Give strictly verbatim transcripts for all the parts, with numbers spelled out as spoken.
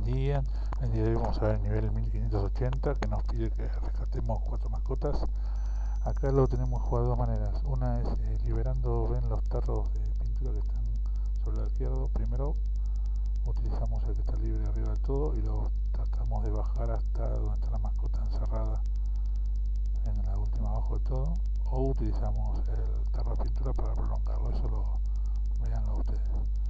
día. El día de hoy vamos a ver el nivel mil quinientos ochenta que nos pide que rescatemos cuatro mascotas. Acá lo tenemos jugado de dos maneras. Una es eh, liberando, ven, los tarros de pintura que están sobre el izquierdo. Primero utilizamos el que está libre arriba del todo y lo tratamos de bajar hasta donde está la mascota encerrada en la última abajo de todo. O utilizamos el tarro de pintura para prolongarlo. Eso lo veanlo ustedes.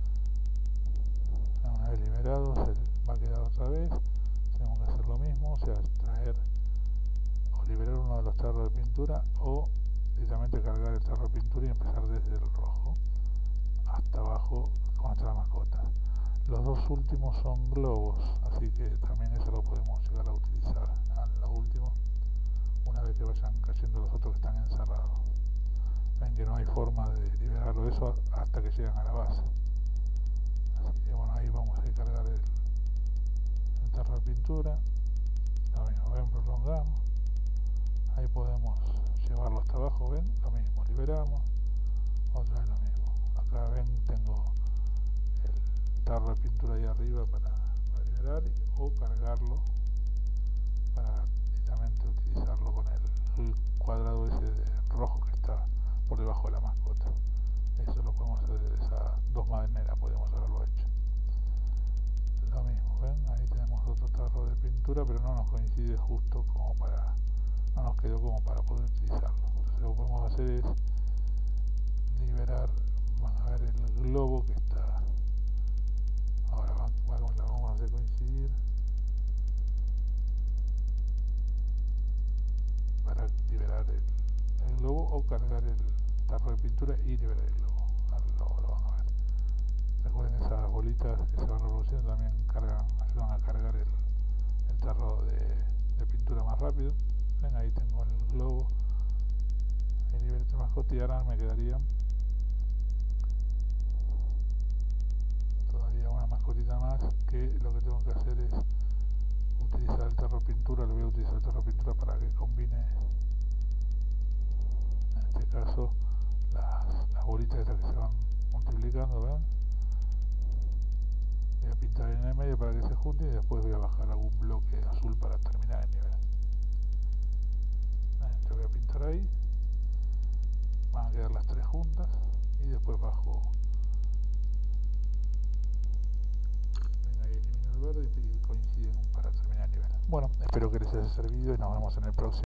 Una vez liberado se va a quedar otra vez. Tenemos que hacer lo mismo, o sea, traer o liberar uno de los tarros de pintura o directamente cargar el tarro de pintura y empezar desde el rojo hasta abajo con nuestra mascota. Los dos últimos son globos, así que también eso lo podemos llegar a utilizar a lo último, una vez que vayan cayendo los otros que están encerrados. Ven que no hay forma de liberarlo de eso hasta que llegan a la base. Así que bueno, ahí vamos a cargar el, el tarro de pintura. Lo mismo, ven, prolongamos. Ahí podemos llevarlo hasta abajo, ven, lo mismo, liberamos. Otra vez lo mismo. Acá ven, tengo el tarro de pintura ahí arriba para, para liberar o cargarlo para directamente utilizarlo con el, el cuadrado ese de rojo que está por debajo de la mascota. Eso lo podemos hacer de esas dos maneras, podemos haberlo hecho. Lo mismo, ven, ahí tenemos otro tarro de pintura, pero no nos coincide justo como para, no nos quedó como para poder utilizarlo. Entonces lo que podemos hacer es liberar, van a ver el globo que está, ahora va, va, la vamos a hacer coincidir para liberar el, el globo o cargar el tarro de pintura y liberar el globo. Lo, lo van a ver. Recuerden, esas bolitas que se van reproduciendo también cargan, ayudan a cargar el, el tarro de, de pintura más rápido. Ven, ahí tengo el globo y liberé el mascota y ahora me quedaría todavía una mascotita más, que lo que tengo que hacer es utilizar el tarro de pintura. Lo voy a utilizar el tarro de pintura para que combine, en este caso, las, las bolitas estas que se van multiplicando, ¿ven? Voy a pintar en el medio para que se junte y después voy a bajar algún bloque azul para terminar el nivel. Lo voy a pintar ahí, van a quedar las tres juntas y después bajo. Ven, ahí elimino el verde y coinciden para terminar el nivel. Bueno, espero que les haya servido y nos vemos en el próximo.